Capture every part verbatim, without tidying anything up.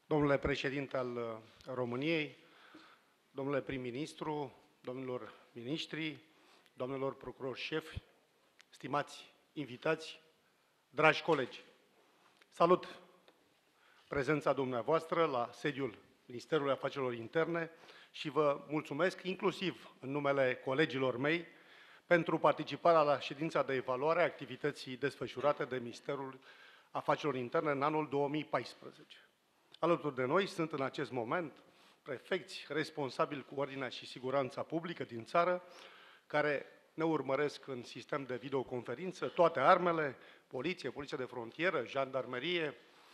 Domnule președinte al României, domnule prim-ministru, domnilor miniștri, domnilor procurori șefi, stimați invitați, dragi colegi, salut prezența dumneavoastră la sediul Ministerului Afacerilor Interne și vă mulțumesc, inclusiv în numele colegilor mei, pentru participarea la ședința de evaluare a activității desfășurate de Ministerul Afacerilor Interne în anul două mii paisprezece. Alături de noi sunt în acest moment prefecți responsabili cu ordinea și siguranța publică din țară, care ne urmăresc în sistem de videoconferință, toate armele, poliție, poliție de frontieră, jandarmerie,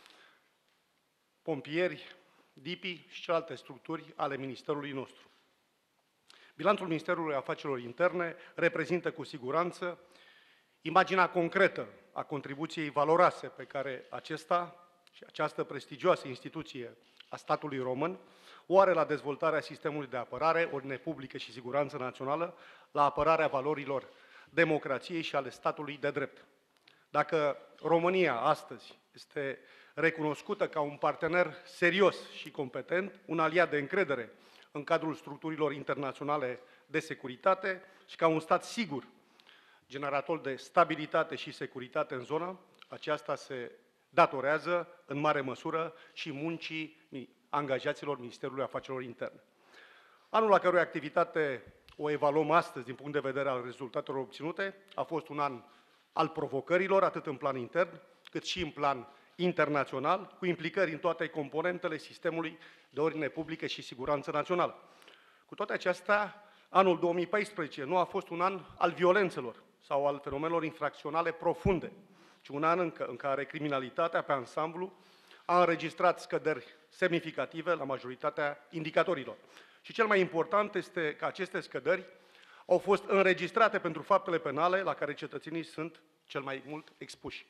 pompieri, D I P I și celelalte structuri ale Ministerului nostru. Bilanțul Ministerului Afacerilor Interne reprezintă cu siguranță imaginea concretă a contribuției valoroase pe care acesta și această prestigioasă instituție a statului român o are la dezvoltarea sistemului de apărare, ordine publică și siguranță națională, la apărarea valorilor democrației și ale statului de drept. Dacă România astăzi este recunoscută ca un partener serios și competent, un aliat de încredere în cadrul structurilor internaționale de securitate și ca un stat sigur, generator de stabilitate și securitate în zonă, aceasta se datorează în mare măsură și muncii angajaților Ministerului Afacerilor Interne. Anul la cărui activitate o evaluăm astăzi din punct de vedere al rezultatelor obținute a fost un an al provocărilor, atât în plan intern, cât și în plan internațional, cu implicări în toate componentele sistemului de ordine publică și siguranță națională. Cu toate acestea, anul două mii paisprezece nu a fost un an al violențelor sau al fenomenelor infracționale profunde, ci un an în, în care criminalitatea pe ansamblu a înregistrat scăderi semnificative la majoritatea indicatorilor. Și cel mai important este că aceste scăderi au fost înregistrate pentru faptele penale la care cetățenii sunt cel mai mult expuși.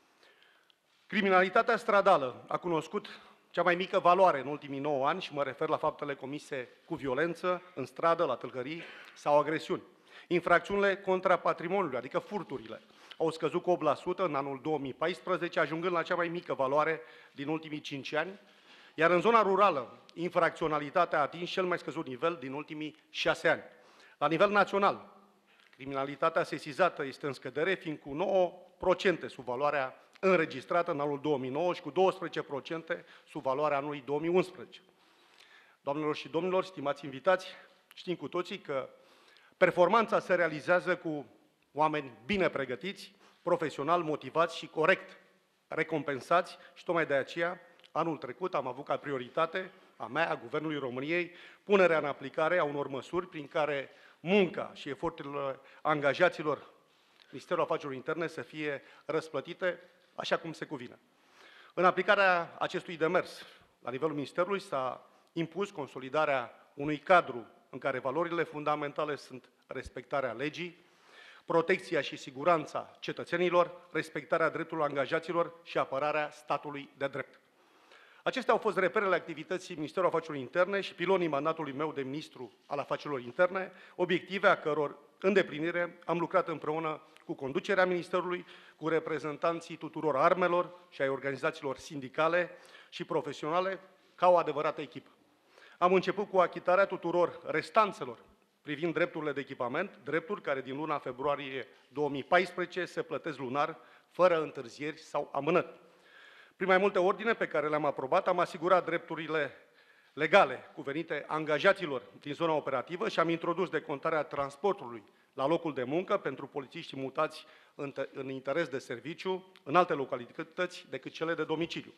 Criminalitatea stradală a cunoscut cea mai mică valoare în ultimii nouă ani și mă refer la faptele comise cu violență, în stradă, la tâlhării sau agresiuni. Infracțiunile contra patrimoniului, adică furturile, au scăzut cu opt la sută în anul două mii paisprezece, ajungând la cea mai mică valoare din ultimii cinci ani, iar în zona rurală, infracționalitatea a atins cel mai scăzut nivel din ultimii șase ani. La nivel național, criminalitatea sesizată este în scădere, fiind cu nouă la sută sub valoarea înregistrată în anul două mii nouă și cu douăsprezece la sută sub valoarea anului două mii unsprezece. Doamnelor și domnilor, stimați invitați, știm cu toții că performanța se realizează cu oameni bine pregătiți, profesional, motivați și corect recompensați și tocmai de aceea, anul trecut am avut ca prioritate a mea, a Guvernului României, punerea în aplicare a unor măsuri prin care munca și eforturile angajaților Ministerul Afacerilor Interne să fie răsplătite așa cum se cuvine. În aplicarea acestui demers, la nivelul Ministerului s-a impus consolidarea unui cadru în care valorile fundamentale sunt respectarea legii, protecția și siguranța cetățenilor, respectarea drepturilor angajaților și apărarea statului de drept. Acestea au fost reperele activității Ministerului Afacerilor Interne și pilonii mandatului meu de ministru al afacerilor interne, obiective a căror îndeplinire am lucrat împreună cu conducerea Ministerului, cu reprezentanții tuturor armelor și ai organizațiilor sindicale și profesionale, ca o adevărată echipă. Am început cu achitarea tuturor restanțelor privind drepturile de echipament, drepturi care din luna februarie două mii paisprezece se plătesc lunar, fără întârzieri sau amânări. Prin mai multe ordine pe care le-am aprobat, am asigurat drepturile legale cuvenite angajaților din zona operativă și am introdus decontarea transportului la locul de muncă pentru polițiștii mutați în, în interes de serviciu în alte localități decât cele de domiciliu.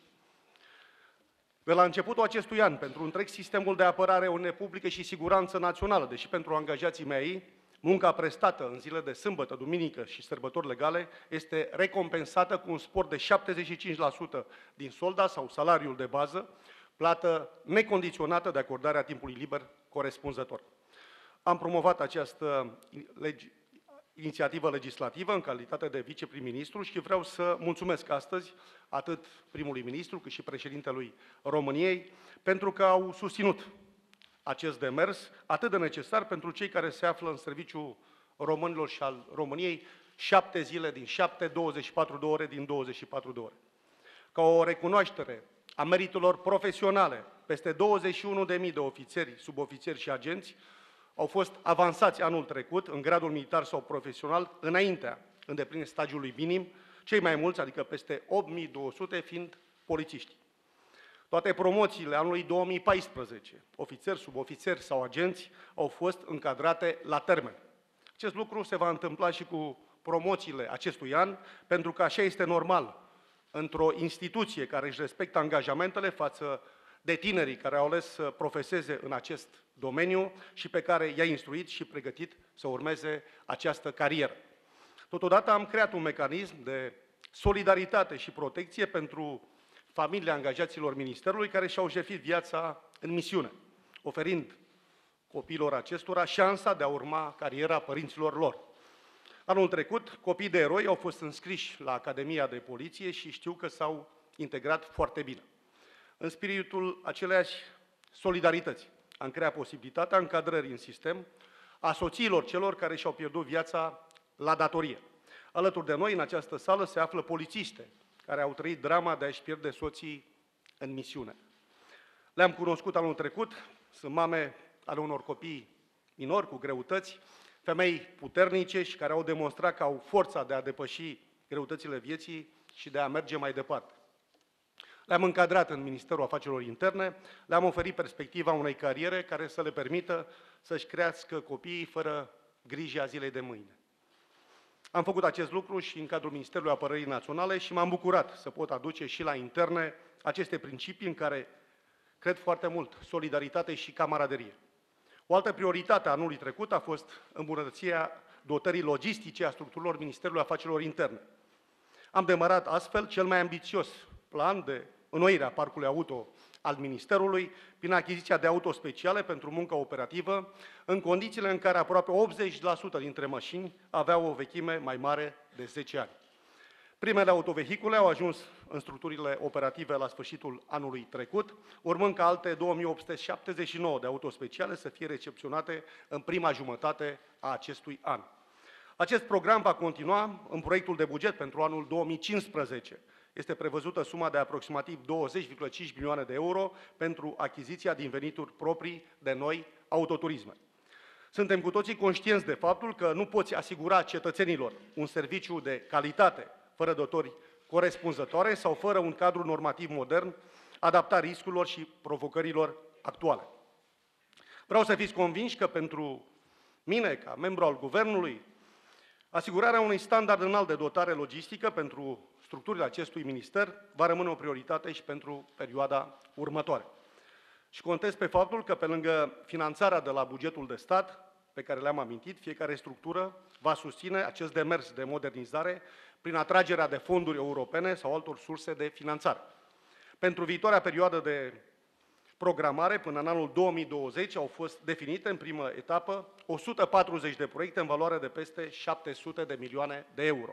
De la începutul acestui an, pentru întreg sistemul de apărare, ordine publică și siguranță națională, deși pentru angajații mei, munca prestată în zile de sâmbătă, duminică și sărbători legale este recompensată cu un spor de șaptezeci și cinci la sută din solda sau salariul de bază, plată necondiționată de acordarea timpului liber corespunzător. Am promovat această legi, inițiativă legislativă în calitate de viceprim-ministru și vreau să mulțumesc astăzi atât primului ministru cât și președintelui României pentru că au susținut acest demers atât de necesar pentru cei care se află în serviciul românilor și al României șapte zile din șapte, douăzeci și patru de ore din douăzeci și patru de ore. Ca o recunoaștere a meritelor profesionale. Peste douăzeci și unu de mii de ofițeri, subofițeri și agenți au fost avansați anul trecut în gradul militar sau profesional înaintea îndeplinirii stagiului minim, cei mai mulți, adică peste opt mii două sute, fiind polițiști. Toate promoțiile anului două mii paisprezece, ofițeri, subofițeri sau agenți, au fost încadrate la termen. Acest lucru se va întâmpla și cu promoțiile acestui an, pentru că așa este normal într-o instituție care își respectă angajamentele față de tinerii care au ales să profeseze în acest domeniu și pe care i-a instruit și pregătit să urmeze această carieră. Totodată am creat un mecanism de solidaritate și protecție pentru familiile angajaților Ministerului care și-au jertfit viața în misiune, oferind copiilor acestora șansa de a urma cariera părinților lor. Anul trecut, copiii de eroi au fost înscriși la Academia de Poliție și știu că s-au integrat foarte bine. În spiritul aceleiași solidarități, am creat posibilitatea încadrării în sistem a soțiilor celor care și-au pierdut viața la datorie. Alături de noi, în această sală, se află polițiste care au trăit drama de a-și pierde soții în misiune. Le-am cunoscut anul trecut, sunt mame ale unor copii minori cu greutăți, femei puternice și care au demonstrat că au forța de a depăși greutățile vieții și de a merge mai departe. Le-am încadrat în Ministerul Afacerilor Interne, le-am oferit perspectiva unei cariere care să le permită să-și crească copiii fără grija zilei de mâine. Am făcut acest lucru și în cadrul Ministerului Apărării Naționale și m-am bucurat să pot aduce și la interne aceste principii în care cred foarte mult, solidaritate și camaraderie. O altă prioritate a anului trecut a fost îmbunătățirea dotării logistice a structurilor Ministerului Afacerilor Interne. Am demarat astfel cel mai ambițios plan de înnoire a parcului auto al Ministerului prin achiziția de auto speciale pentru muncă operativă, în condițiile în care aproape optzeci la sută dintre mașini aveau o vechime mai mare de zece ani. Primele autovehicule au ajuns în structurile operative la sfârșitul anului trecut, urmând ca alte două mii opt sute șaptezeci și nouă de autospeciale să fie recepționate în prima jumătate a acestui an. Acest program va continua în proiectul de buget pentru anul două mii cincisprezece. Este prevăzută suma de aproximativ douăzeci virgulă cinci milioane de euro pentru achiziția din venituri proprii de noi autoturisme. Suntem cu toții conștienți de faptul că nu poți asigura cetățenilor un serviciu de calitate fără dotări corespunzătoare sau fără un cadru normativ modern adaptat riscurilor și provocărilor actuale. Vreau să fiți convinși că pentru mine, ca membru al Guvernului, asigurarea unui standard înalt de dotare logistică pentru structurile acestui minister va rămâne o prioritate și pentru perioada următoare. Și contez pe faptul că, pe lângă finanțarea de la bugetul de stat, pe care le-am amintit, fiecare structură va susține acest demers de modernizare prin atragerea de fonduri europene sau altor surse de finanțare. Pentru viitoarea perioadă de programare, până în anul două mii douăzeci, au fost definite în primă etapă o sută patruzeci de proiecte în valoare de peste șapte sute de milioane de euro.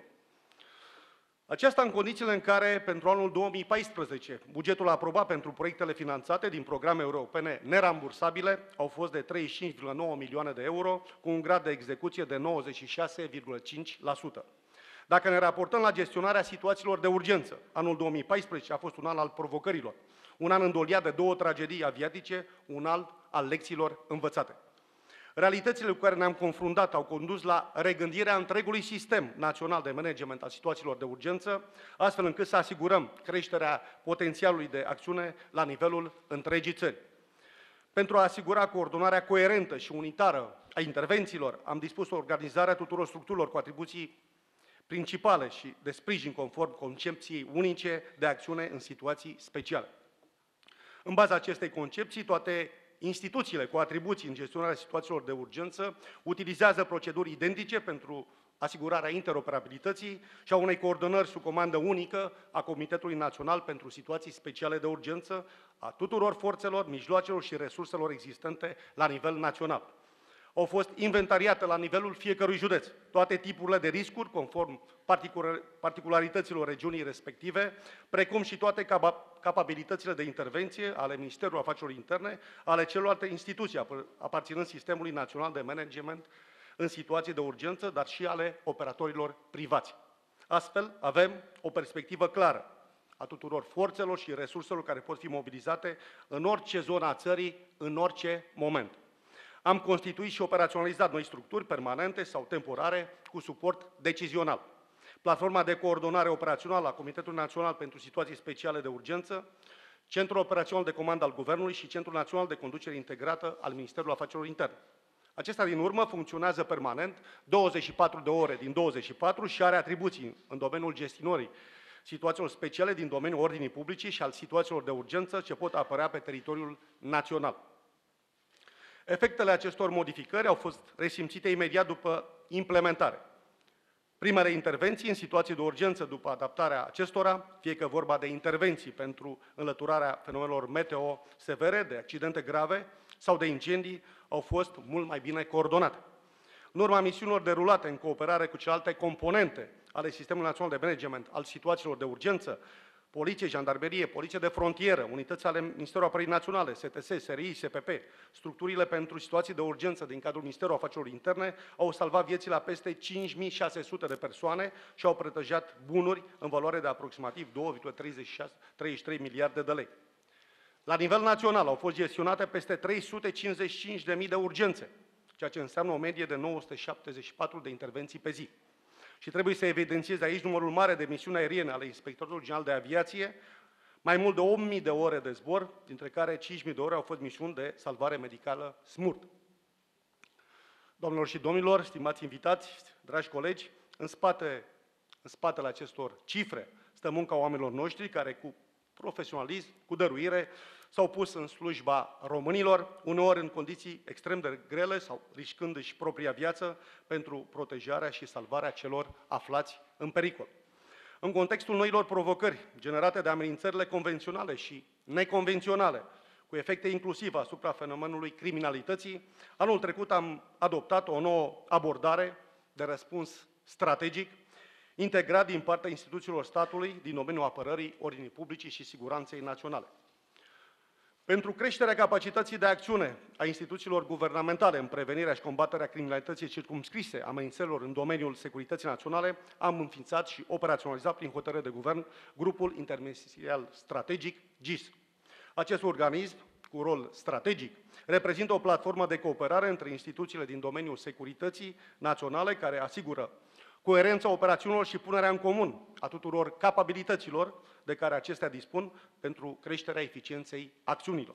Aceasta în condițiile în care, pentru anul două mii paisprezece, bugetul aprobat pentru proiectele finanțate din programe europene nerambursabile au fost de treizeci și cinci virgulă nouă milioane de euro, cu un grad de execuție de nouăzeci și șase virgulă cinci la sută. Dacă ne raportăm la gestionarea situațiilor de urgență, anul două mii paisprezece a fost un an al provocărilor, un an îndoliat de două tragedii aviatice, un alt al lecțiilor învățate. Realitățile cu care ne-am confruntat au condus la regândirea întregului sistem național de management al situațiilor de urgență, astfel încât să asigurăm creșterea potențialului de acțiune la nivelul întregii țări. Pentru a asigura coordonarea coerentă și unitară a intervențiilor, am dispus organizarea tuturor structurilor cu atribuții principale și de sprijin conform concepției unice de acțiune în situații speciale. În baza acestei concepții, toate instituțiile cu atribuții în gestionarea situațiilor de urgență utilizează proceduri identice pentru asigurarea interoperabilității și a unei coordonări sub comandă unică a Comitetului Național pentru Situații Speciale de Urgență a tuturor forțelor, mijloacelor și resurselor existente la nivel național. Au fost inventariate la nivelul fiecărui județ toate tipurile de riscuri, conform particularităților regiunii respective, precum și toate capabilitățile de intervenție ale Ministerului Afacerilor Interne, ale celorlalte instituții aparținând Sistemului Național de Management în situații de urgență, dar și ale operatorilor privați. Astfel, avem o perspectivă clară a tuturor forțelor și resurselor care pot fi mobilizate în orice zonă a țării, în orice moment. Am constituit și operaționalizat noi structuri permanente sau temporare cu suport decizional. Platforma de coordonare operațională a Comitetului Național pentru Situații Speciale de Urgență, Centrul Operațional de Comandă al Guvernului și Centrul Național de Conducere Integrată al Ministerului Afacerilor Interne. Acesta, din urmă, funcționează permanent, douăzeci și patru de ore din douăzeci și patru și are atribuții în domeniul gestionării situațiilor speciale din domeniul ordinii publice și al situațiilor de urgență ce pot apărea pe teritoriul național. Efectele acestor modificări au fost resimțite imediat după implementare. Primele intervenții în situații de urgență după adaptarea acestora, fie că vorba de intervenții pentru înlăturarea fenomenelor meteo severe, de accidente grave sau de incendii, au fost mult mai bine coordonate. În urma misiunilor derulate în cooperare cu celelalte componente ale Sistemului Național de Management al situațiilor de urgență, Poliție, Jandarmerie, Poliție de Frontieră, unități ale Ministerului Apărării Naționale, S T S, S R I, S P P, structurile pentru situații de urgență din cadrul Ministerului Afacerilor Interne au salvat vieții la peste cinci mii șase sute de persoane și au protejat bunuri în valoare de aproximativ doi virgulă treizeci și trei miliarde de lei. La nivel național au fost gestionate peste trei sute cincizeci și cinci de mii de urgențe, ceea ce înseamnă o medie de nouă sute șaptezeci și patru de intervenții pe zi. Și trebuie să evidențiez aici numărul mare de misiuni aeriene ale Inspectorului General de Aviație, mai mult de opt mii de ore de zbor, dintre care cinci mii de ore au fost misiuni de salvare medicală SMURT. Doamnelor și domnilor, stimați invitați, dragi colegi, în, spate, în spatele acestor cifre stă munca oamenilor noștri care cu profesionalism, cu dăruire, s-au pus în slujba românilor, uneori în condiții extrem de grele sau riscându-și propria viață pentru protejarea și salvarea celor aflați în pericol. În contextul noilor provocări generate de amenințările convenționale și neconvenționale, cu efecte inclusive asupra fenomenului criminalității, anul trecut am adoptat o nouă abordare de răspuns strategic, integrat din partea instituțiilor statului din domeniul apărării, ordinii publice și siguranței naționale. Pentru creșterea capacității de acțiune a instituțiilor guvernamentale în prevenirea și combaterea criminalității circumscrise amenințărilor în domeniul securității naționale, am înființat și operaționalizat prin hotărâre de guvern grupul interministerial strategic G I S. Acest organism, cu rol strategic, reprezintă o platformă de cooperare între instituțiile din domeniul securității naționale care asigură coerența operațiunilor și punerea în comun a tuturor capabilităților de care acestea dispun pentru creșterea eficienței acțiunilor.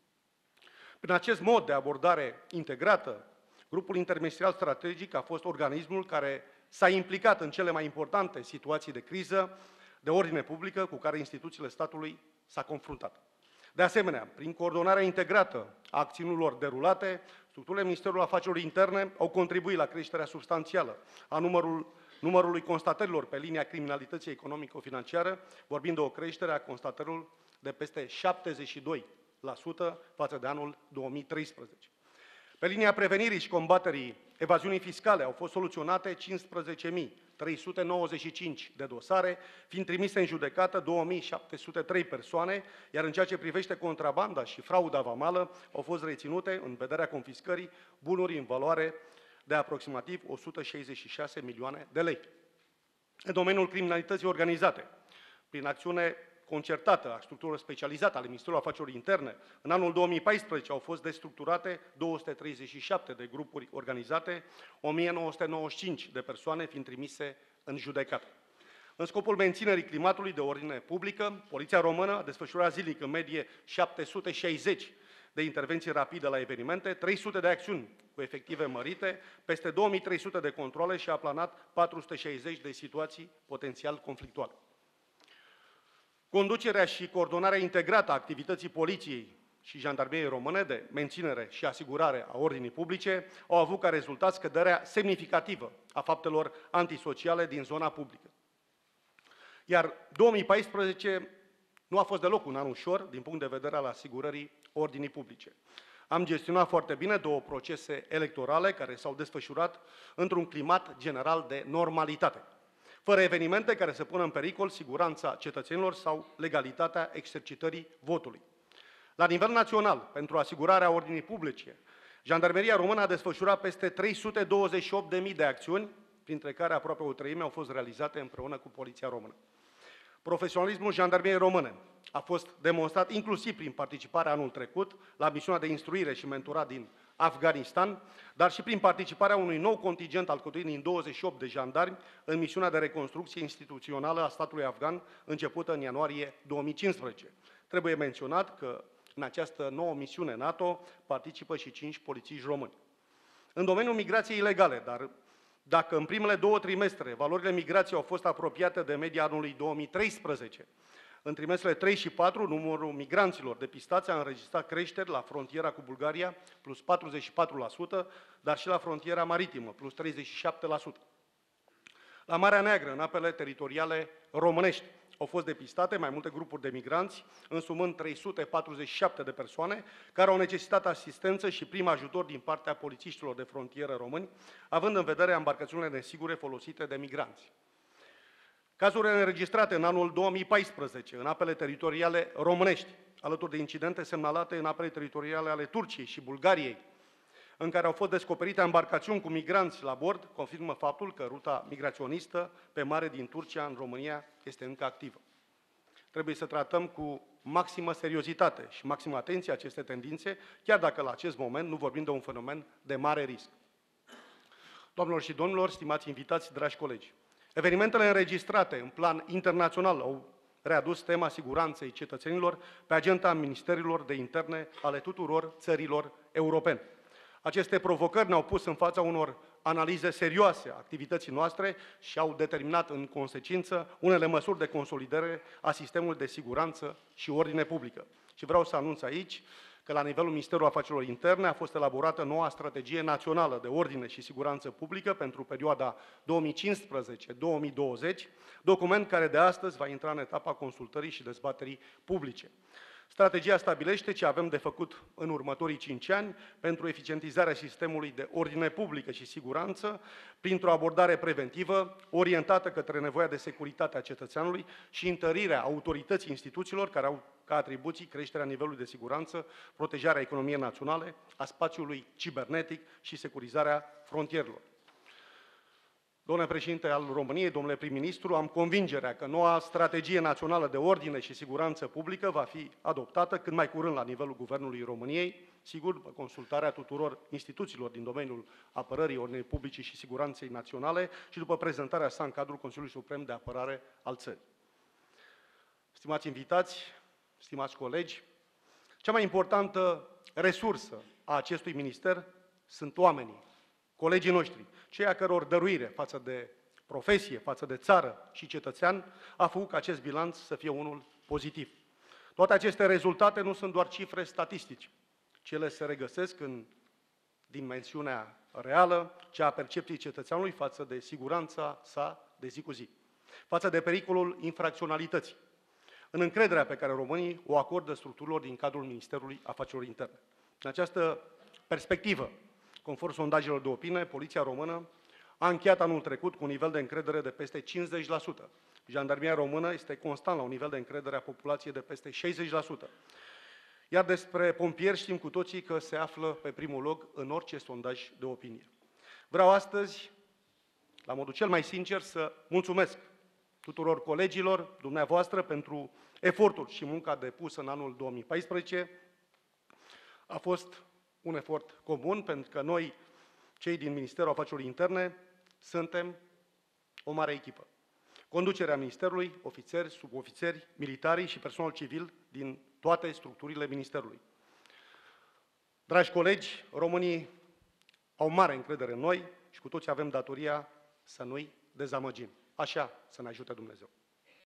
Prin acest mod de abordare integrată, grupul interministerial strategic a fost organismul care s-a implicat în cele mai importante situații de criză de ordine publică cu care instituțiile statului s-a confruntat. De asemenea, prin coordonarea integrată a acțiunilor derulate, structurile Ministerului Afacerilor Interne au contribuit la creșterea substanțială a numărul, numărului constatărilor pe linia criminalității economico-financiară, vorbind de o creștere a constatărilor de peste șaptezeci și doi la sută față de anul două mii treisprezece. Pe linia prevenirii și combaterii evaziunii fiscale au fost soluționate cincisprezece mii trei sute nouăzeci și cinci de dosare, fiind trimise în judecată două mii șapte sute trei persoane, iar în ceea ce privește contrabanda și frauda vamală, au fost reținute în vederea confiscării bunuri în valoare de aproximativ o sută șaizeci și șase milioane de lei. În domeniul criminalității organizate, prin acțiune concertată a structurilor specializate ale Ministerului Afacerilor Interne, în anul două mii paisprezece au fost destructurate două sute treizeci și șapte de grupuri organizate, o mie nouă sute nouăzeci și cinci de persoane fiind trimise în judecată. În scopul menținerii climatului de ordine publică, Poliția Română a desfășurat zilnic în medie șapte sute șaizeci de intervenții rapide la evenimente, trei sute de acțiuni cu efective mărite, peste două mii trei sute de controle și a planat patru sute șaizeci de situații potențial conflictuale. Conducerea și coordonarea integrată a activității Poliției și Jandarmeriei Române de menținere și asigurare a ordinii publice au avut ca rezultat scăderea semnificativă a faptelor antisociale din zona publică. Iar două mii paisprezece nu a fost deloc un an ușor din punct de vedere al asigurării ordinii publice. Am gestionat foarte bine două procese electorale care s-au desfășurat într-un climat general de normalitate, fără evenimente care să pună în pericol siguranța cetățenilor sau legalitatea exercitării votului. La nivel național, pentru asigurarea ordinii publice, Jandarmeria Română a desfășurat peste trei sute douăzeci și opt de mii de acțiuni, printre care aproape o treime au fost realizate împreună cu Poliția Română. Profesionalismul jandarmeriei române a fost demonstrat inclusiv prin participarea anul trecut la misiunea de instruire și mentorat din Afganistan, dar și prin participarea unui nou contingent alcătuit din douăzeci și opt de jandarmi în misiunea de reconstrucție instituțională a statului afgan, începută în ianuarie două mii cincisprezece. Trebuie menționat că în această nouă misiune NATO participă și cinci polițiști români. În domeniul migrației ilegale, dar dacă în primele două trimestre valorile migrației au fost apropiate de media anului două mii treisprezece, în trimestrele trei și patru, numărul migranților depistați a înregistrat creșteri la frontiera cu Bulgaria, plus patruzeci și patru la sută, dar și la frontiera maritimă, plus treizeci și șapte la sută. La Marea Neagră, în apele teritoriale românești, au fost depistate mai multe grupuri de migranți, însumând trei sute patruzeci și șapte de persoane, care au necesitat asistență și prim ajutor din partea polițiștilor de frontieră români, având în vedere embarcațiunile nesigure folosite de migranți. Cazurile înregistrate în anul două mii paisprezece în apele teritoriale românești, alături de incidente semnalate în apele teritoriale ale Turciei și Bulgariei, în care au fost descoperite embarcațiuni cu migranți la bord, confirmă faptul că ruta migraționistă pe mare din Turcia în România este încă activă. Trebuie să tratăm cu maximă seriozitate și maximă atenție aceste tendințe, chiar dacă la acest moment nu vorbim de un fenomen de mare risc. Doamnelor și domnilor, stimați invitați, dragi colegi, evenimentele înregistrate în plan internațional au readus tema siguranței cetățenilor pe agenda ministerilor de interne ale tuturor țărilor europene. Aceste provocări ne-au pus în fața unor analize serioase a activității noastre și au determinat în consecință unele măsuri de consolidare a sistemului de siguranță și ordine publică. Și vreau să anunț aici că la nivelul Ministerului Afacerilor Interne a fost elaborată noua strategie națională de ordine și siguranță publică pentru perioada două mii cincisprezece două mii douăzeci, document care de astăzi va intra în etapa consultării și dezbaterii publice. Strategia stabilește ce avem de făcut în următorii cinci ani pentru eficientizarea sistemului de ordine publică și siguranță printr-o abordare preventivă orientată către nevoia de securitate a cetățeanului și întărirea autorității instituțiilor care au ca atribuții creșterea nivelului de siguranță, protejarea economiei naționale, a spațiului cibernetic și securizarea frontierelor. Domnule președinte al României, domnule prim-ministru, am convingerea că noua strategie națională de ordine și siguranță publică va fi adoptată cât mai curând la nivelul Guvernului României, sigur, după consultarea tuturor instituțiilor din domeniul apărării ordinei publice și siguranței naționale și după prezentarea sa în cadrul Consiliului Suprem de Apărare al țării. Stimați invitați, stimați colegi, cea mai importantă resursă a acestui minister sunt oamenii, colegii noștri, cei a căror dăruire față de profesie, față de țară și cetățean a făcut ca acest bilanț să fie unul pozitiv. Toate aceste rezultate nu sunt doar cifre statistice, ci ele se regăsesc în dimensiunea reală, cea a percepției cetățeanului față de siguranța sa de zi cu zi, față de pericolul infracționalității, în încrederea pe care românii o acordă structurilor din cadrul Ministerului Afacerilor Interne. În această perspectivă, conform sondajelor de opinie, Poliția Română a încheiat anul trecut cu un nivel de încredere de peste cincizeci la sută. Jandarmeria română este constant la un nivel de încredere a populației de peste șaizeci la sută. Iar despre pompieri știm cu toții că se află pe primul loc în orice sondaj de opinie. Vreau astăzi, la modul cel mai sincer, să mulțumesc tuturor colegilor dumneavoastră pentru efortul și munca depusă în anul două mii paisprezece. A fost un efort comun, pentru că noi, cei din Ministerul Afacerilor Interne, suntem o mare echipă. Conducerea Ministerului, ofițeri, subofițeri, militari și personal civil din toate structurile Ministerului. Dragi colegi, românii au mare încredere în noi și cu toții avem datoria să nu-i dezamăgim. Așa să ne ajute Dumnezeu.